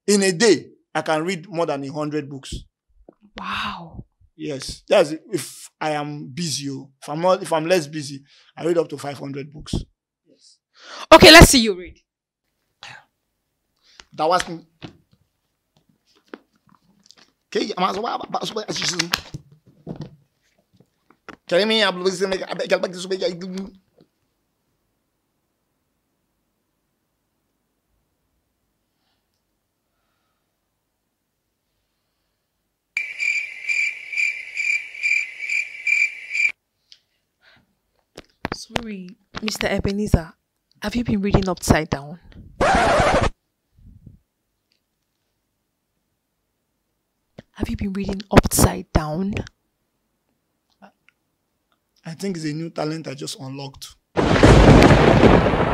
In a day, I can read more than 100 books. Wow. Yes, that's if I am busy. If I'm less busy, I read up to 500 books. Yes. Okay, let's see you read. That was okay. Sorry, Mr. Ebenezer. Have you been reading upside down? Have you been reading upside down? I think it's a new talent I just unlocked.